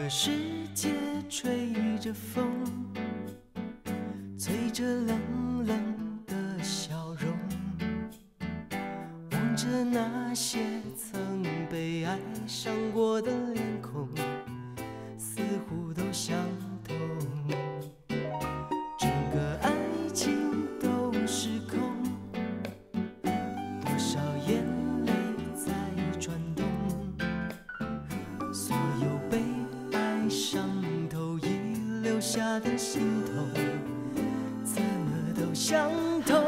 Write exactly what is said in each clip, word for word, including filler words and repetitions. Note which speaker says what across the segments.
Speaker 1: 个世界吹着风，吹着冷冷的笑容，望着那些曾被爱伤过的脸孔，似乎都相同。整个爱情都是空，多少眼泪在转动，所有被爱伤透遗留下的心痛，怎么都相同。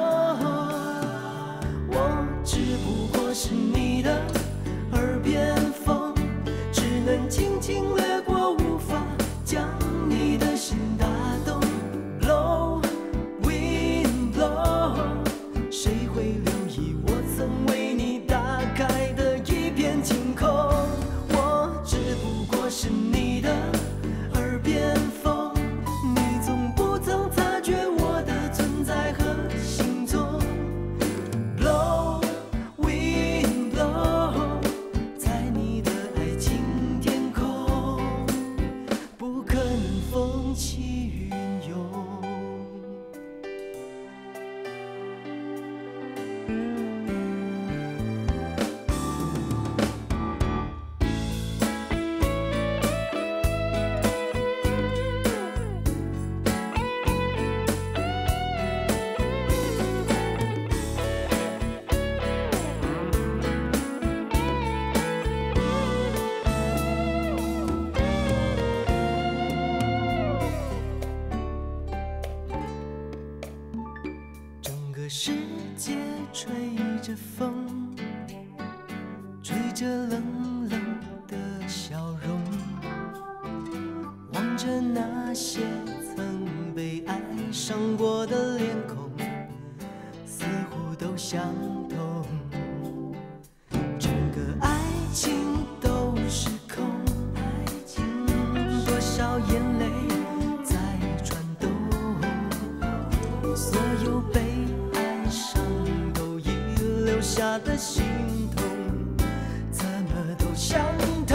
Speaker 1: 我只不过是你的耳边风，只能轻轻掠过，无法将你的心打动。Blow, wind blow， 谁会留意我曾为你打开的一片晴空？我只不过是你的耳边风，你总不曾察觉我的存在和行踪。Blow, wind blow， 在你的爱情天空，不可能风起云涌。整个世界吹着风，吹着冷冷的笑容，望着那些曾被爱伤过的脸孔，似乎都相同。整个爱情都是空，多少眼泪在转动，所有被爱伤都遗留下的心痛，怎么都相同。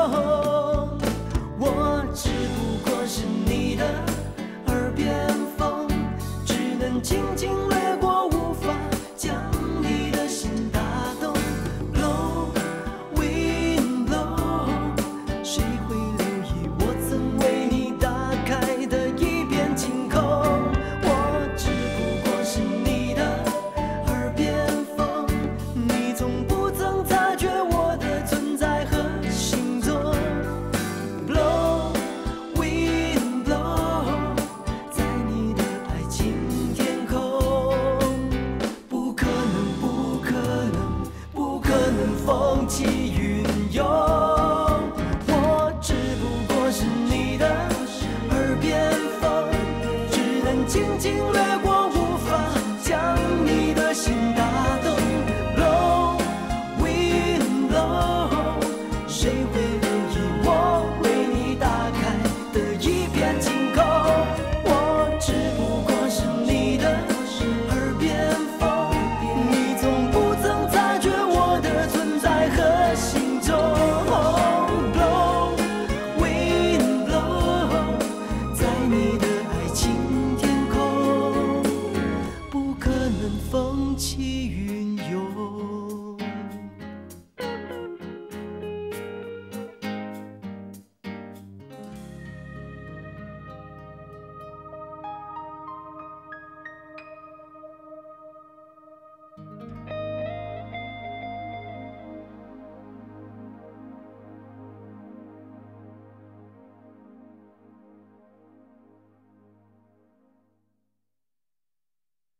Speaker 1: 我只不过是你的耳边风，只能轻轻掠过，无法将你的心打动。Blow, wind blow， 谁会留意我曾为你打开的一片晴空？我只不过是你的耳边风，你总不曾察觉我的存在和行踪。Blow, wind blow， 在你的爱情天空，不可能，不可能，不可能风起云涌。我只不过是你的耳边风，只能轻轻掠过，无法将你的心打动。Blow, wind blow， 谁会留意我为你打开的一片晴空？我只不过是你的耳边风，你总不曾察觉我的存在和行踪。Blow, wind blow， 在你的爱情天空，不可能风起云